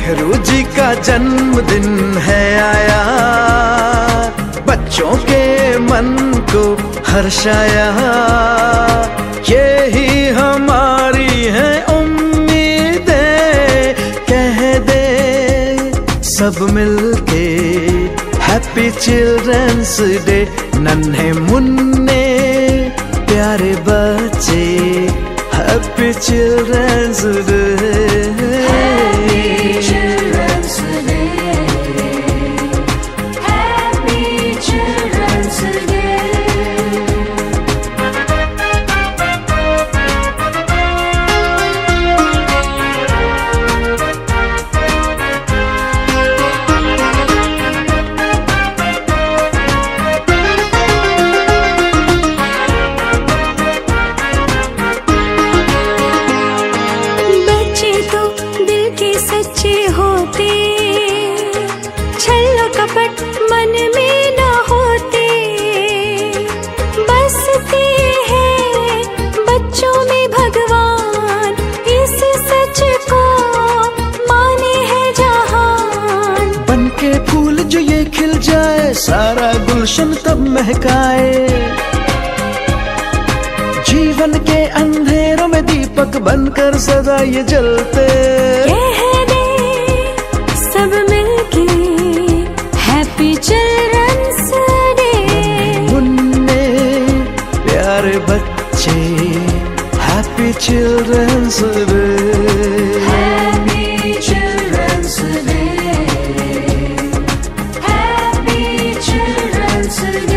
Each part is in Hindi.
नेहरू जी का जन्मदिन है आया, बच्चों के मन को हर्षाया। यही हमारी है उम्मीदें, कह दे सब मिलके हैप्पी चिल्ड्रंस डे। नन्हे मुन्ने प्यारे बच्चे, हैप्पी चिल्ड्रंस डे। सच्चे होते, छल कपट मन में न होते, बसते हैं बच्चों में भगवान, इस सच को माने है जहान। बन के फूल जो ये खिल जाए, सारा गुलशन तब महकाए। जीवन के अंधेरों में दीपक बनकर सदा ये जलते। सब मिलके हैप्पी चिल्ड्रंस डे। मुन्ने प्यारे बच्चे, happy children's day. Happy children's day, happy children's day.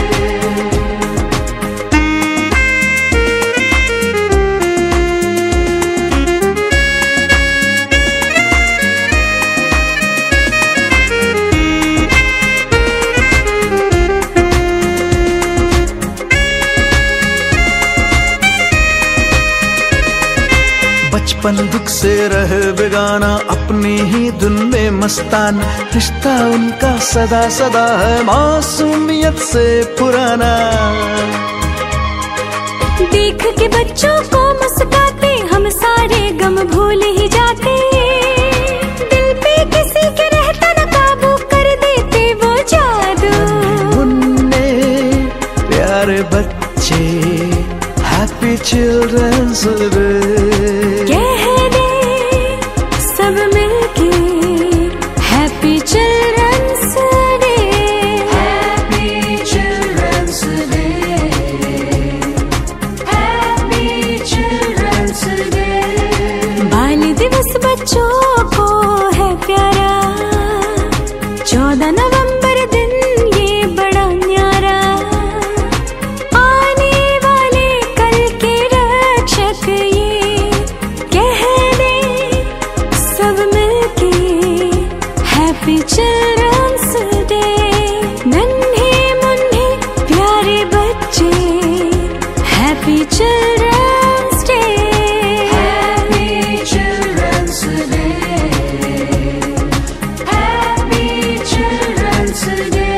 बचपन दुख से रहे बेगाना, अपनी ही धुन में मस्तान। रिश्ता उनका सदा सदा है मासूमियत से पुराना। देख के बच्चों को मुस्काते, हम सारे गम भूल ही जाते। दिल पे किसी के रहता न काबू, कर देते वो जादू। मुन्ने प्यारे बच्चे, हैप्पी चिल्ड्रंस डे। कह दे सब मिलके happy children's day. Happy children's day, happy children's day. बाल दिवस बच्चों को है प्यारा, 14 नवंबर दिन ये बड़ा न्यारा। आने वाले कल के रक्षक ये, कह दे सब मिलके हैप्पी चिल्ड्रंस डे। नन्हे मुन्ने प्यारे बच्चे, happy children's day. Happy children's day, happy children's day.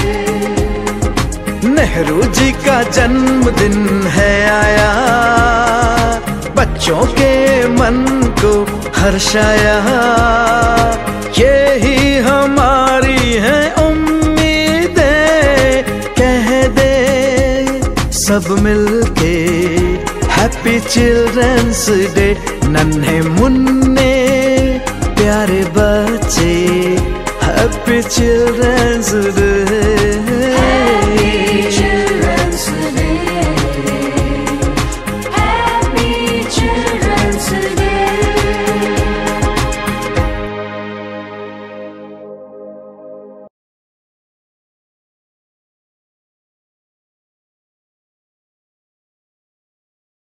Nehru ji का जन्मदिन है आया, बच्चों के मन को हर्षाया। यही हमारी है उम्मीदें, कह दे सब मिलके हैप्पी चिल्ड्रंस डे। नन्हे मुन्ने प्यारे बच्चे, हैप्पी चिल्ड्रंस डे।